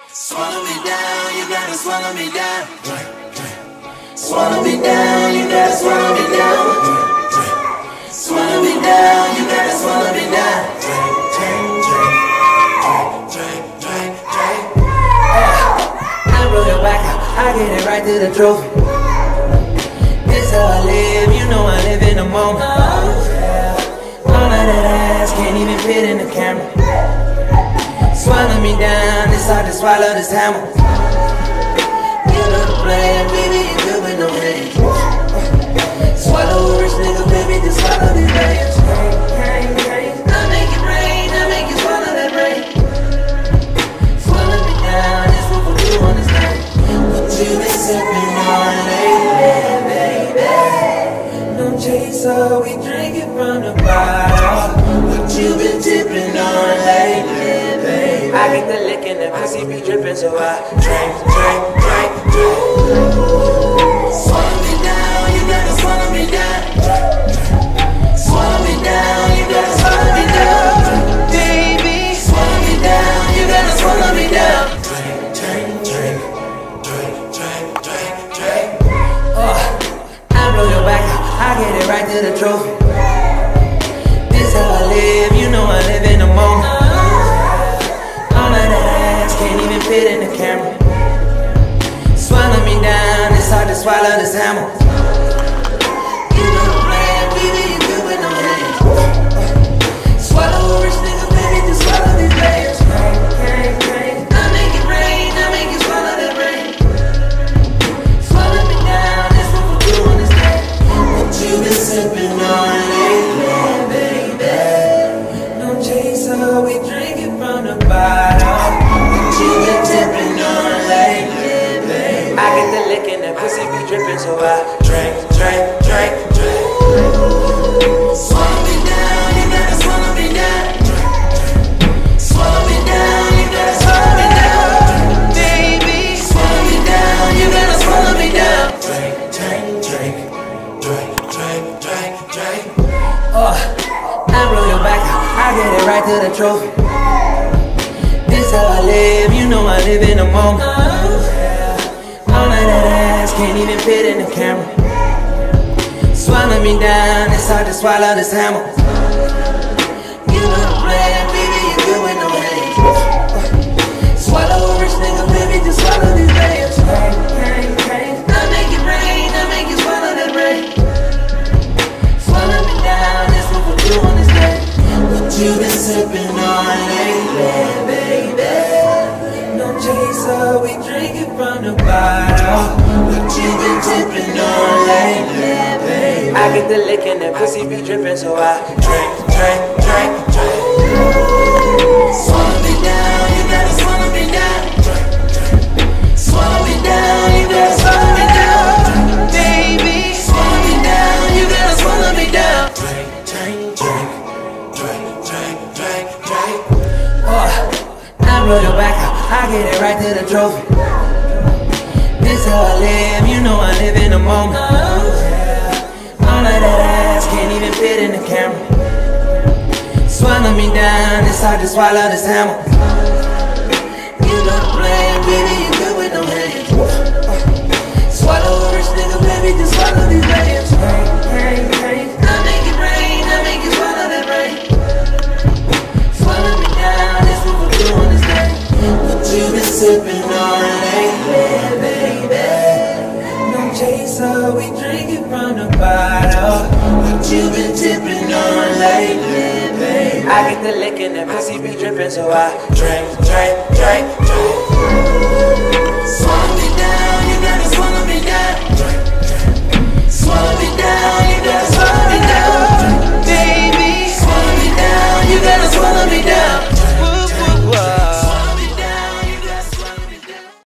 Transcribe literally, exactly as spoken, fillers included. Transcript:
Swallow me down, you gotta swallow me down. Swallow me down, you gotta swallow me down. Swallow me down, you gotta swallow me down. I roll your back out, I get it right to the trophy. This how I live, you know I live in the moment. All of that ass can't even fit in the camera. Swallow me down, it's hard to swallow this hammer. You know the plan, baby, you good with no hands. Swallow a rich nigga, baby, just swallow these bands. I make it rain, I make you swallow that rain. Swallow me down, that's what we do on this night. What you been sipping on lately, baby? No chaser, we drink it from the bottle. What you been tipping on lately? I get the lick and the pussy be drippin', so I drink, drink, drink, drink. Swallow me down, you gotta swallow me down. Swallow me down, you gotta swallow me down. Baby, swallow me down, you gotta swallow me down. Drink, drink, drink, drink, drink, drink, drink. Oh, I blow your back out, I get it right to the trophy. This how I live, you know I live in the moment. Can't even fit in the camera. Swallow me down, it's hard to swallow this hammer. You know the plan, baby, you good with no hands. Swallow a rich nigga, baby, just swallow these bands. I make it rain, I make you swallow that rain. Swallow me down, that's what we do on this day. What you been sipping on lately, baby? No chaser, we drink it from the bottle. You been tipping on lately, baby? I get the lick and that pussy be drippin', so I drink, drink, drink, drink. Swallow me down, you gotta swallow me down. Swallow me down, you gotta swallow me down. Baby, swallow me down, you gotta swallow me down. Drink, drink, drink, drink, drink, drink, drink. Oh, I roll your back out, I get it right to the trophy. This how I live, you know I live in the moment. All of that ass can't even fit in the camera. Swallow me down, it's hard to swallow this hammer. You know the plan, baby, you good with no hands. Swallow a rich nigga, baby, just swallow these bands. I make it rain, I make you swallow that rain. Swallow me down, that's what we do on this day. What you been sipping on lately, baby? No chaser, we drink it from the bottle. What you been tipping on lately, baby? I get the lick and that pussy be drippin', so I drink, drink, drink, drink. Swallow me down, you gotta swallow me down. Swallow me down, you gotta swallow me down. Baby, swallow me down, you gotta swallow me down. Drink, drink, drink, drink, drink, drink, drink. Oh, I blow your back out, I get it right to the trophy. This how I live, you know I live in the moment. All of that ass can't even fit in the camera. Swallow me down, it's hard to swallow this hammer. You know the plan, baby, you good with no hands. Swallow a rich nigga, baby, just swallow these bands. I make it rain, I make you swallow that rain. Swallow me down, that's what we do on this day. What you been sipping on lately, baby? No chaser, we drink it from the bottle. What you been tipping on lately, baby? I get the lick and that pussy be drippin', so I drink, drink,